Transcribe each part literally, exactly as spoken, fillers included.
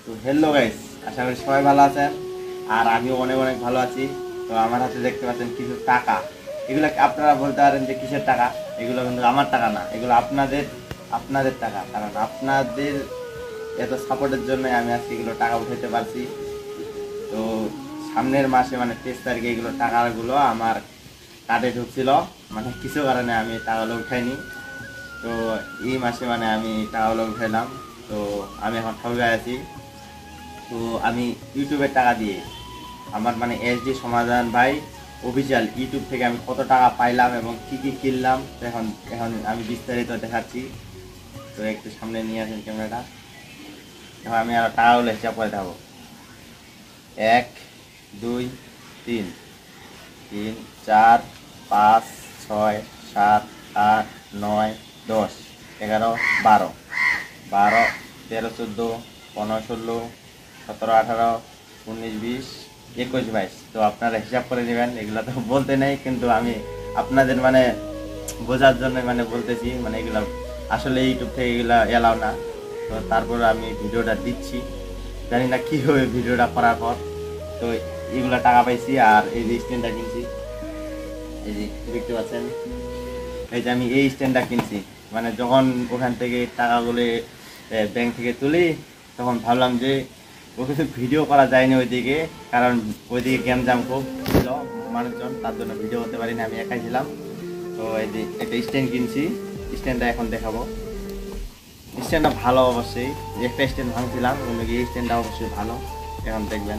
তো hello guys, আশা করি সবাই ভালো আছেন আর আমিও অনেক অনেক ভালো আছি। তো আমার হাতে দেখতে পাচ্ছেন কিছু টাকা। এগুলো আপনারা বলতে পারেন যে কিসের টাকা, এগুলো কিন্তু আমার টাকা না, এগুলো আপনাদের আপনাদের টাকা। কারণ আপনাদের এত সাপোর্টের জন্য আমি আজকে এগুলো টাকা উঠাতে পারছি। তো সামনের মাসে মানে তেইশ তারিখে এগুলো টাকাগুলো আমার কার্ডে ঢুকছিল, মানে কিছু কারণে আমি টাকাগুলো উঠাইনি। তো এই মাসে মানে আমি টাকাগুলো উঠাইলাম। তো আমি এখন ঠকে আছি। তো আমি ইউটিউবের টাকা দিয়ে আমার মানে এসডি সমাধান ভাই অফিসিয়াল ইউটিউব থেকে আমি কত টাকা পাইলাম এবং কী কী কিনলাম এখন এখন আমি বিস্তারিত দেখাচ্ছি। তো একটু সামনে নিয়ে আসেন ক্যামেরাটা। এখন আমি আর টাকাগুলো হিসাব করে দেখাবো। এক, দুই, তিন, তিন, চার, পাঁচ, ছয়, সাত, আট, নয়, দশ, এগারো, বারো, বারো, তেরো, চোদ্দো, পনেরো, ষোলো, সতেরো, আঠারো, উনিশ, বিশ, একুশ, বাইশ। তো আপনারা হিসাব করে নেবেন, এগুলো তো বলতে নেই, কিন্তু আমি আপনাদের মানে বোঝার জন্য মানে বলতেছি। মানে এগুলো আসলে ইউটিউব থেকে এগুলো এলাও না। তো তারপর আমি ভিডিওটা দিচ্ছি, জানি না কী হবে ভিডিওটা করার পর। তো এগুলো টাকা পাইছি আর এই যে স্ট্যান্ডটা কিনছি, এই যে দেখতে পাচ্ছেন, এই যে আমি এই স্ট্যান্ডটা কিনছি। মানে যখন ওখান থেকে টাকাগুলো ব্যাংক থেকে তুলি তখন ভাবলাম যে ওকে ভিডিও করা যায়নি ওইদিকে, কারণ ওইদিকে গ্যামজাম খুব ছিল মানুষজন, তার জন্য ভিডিও করতে পারিনি, আমি একাই ছিলাম। তো এই যে একটা স্ট্যান্ড কিনছি, স্ট্যান্ডটা এখন দেখাবো। স্ট্যান্ডটা ভালো অবশ্যই, একটা স্ট্যান্ড ভাঙছিলাম, কিন্তু এই স্ট্যান্ডটা অবশ্যই ভালো, এখন দেখবেন।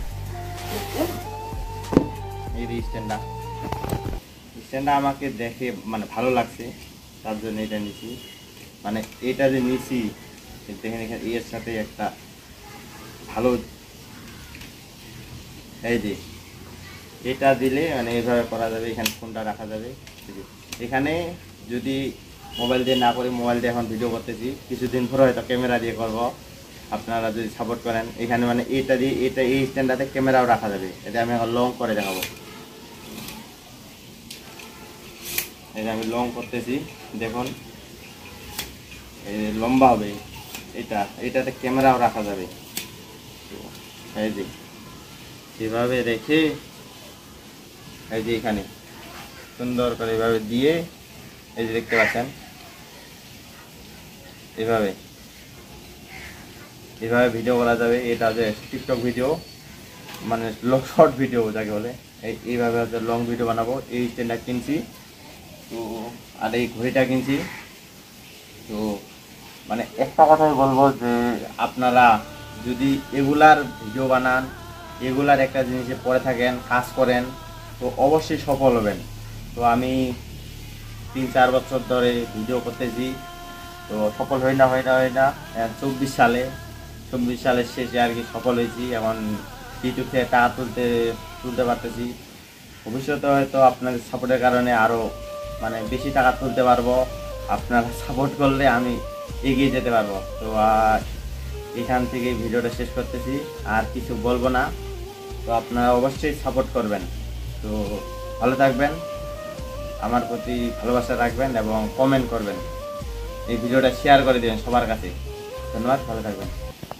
এই যে স্ট্যান্ডটা স্ট্যান্ডটা আমাকে দেখে মানে ভালো লাগছে, তার জন্য এটা নিছি। মানে এটা যে নিছি দেখেন, এখানে এর সাথে একটা ভালো, এই যে এটা দিলে মানে এইভাবে করা যাবে, এখানে ফোনটা রাখা যাবে। এখানে যদি মোবাইল দিয়ে না করে, মোবাইল দিয়ে এখন ভিডিও করতেছি, কিছুদিন পরে হয়তো ক্যামেরা দিয়ে করব, আপনারা যদি সাপোর্ট করেন। এখানে মানে এটা দিয়ে এটা এই স্ট্যান্ডটাতে ক্যামেরাও রাখা যাবে। এটা আমি এখন লং করে দেখাবো। এটা আমি লং করতেছি, দেখুন এই লম্বা হবে এটা, এটাতে ক্যামেরাও রাখা যাবে। তো এই যে এভাবে রেখে, এই যে এখানে সুন্দর করে এভাবে দিয়ে, এই যে দেখতে পাচ্ছেন, এভাবে এভাবে ভিডিও করা যাবে। এটা যে টিকটক ভিডিও, মানে লং শর্ট ভিডিও যাকে বলে, এই এইভাবে হচ্ছে লং ভিডিও বানাবো। এই স্ট্যান্ডটা কিনছি, তো আর এই ঘড়িটা কিনছি। তো মানে একটা কথাই বলবো যে আপনারা যদি এগুলার ভিডিও বানান, এগুলার একটা জিনিসে পড়ে থাকেন, কাজ করেন, তো অবশ্যই সফল হবেন। তো আমি তিন চার বছর ধরে ভিডিও করতেছি, তো সফল হয় না হয় না হয় না চব্বিশ সালে চব্বিশ সালের শেষে আর কি সফল হয়েছি। এখন ইউটিউব থেকে টাকা তুলতে তুলতে পারতেছি। ভবিষ্যতে হয়তো আপনাদের সাপোর্টের কারণে আরও মানে বেশি টাকা তুলতে পারবো। আপনারা সাপোর্ট করলে আমি এগিয়ে যেতে পারবো। তো আর এখান থেকে ভিডিওটা শেষ করতেছি, আর কিছু বলবো না। তো আপনারা অবশ্যই সাপোর্ট করবেন। তো ভালো থাকবেন, আমার প্রতি ভালোবাসা রাখবেন এবং কমেন্ট করবেন। এই ভিডিওটা শেয়ার করে দেবেন সবার কাছে। ধন্যবাদ, ভালো থাকবেন।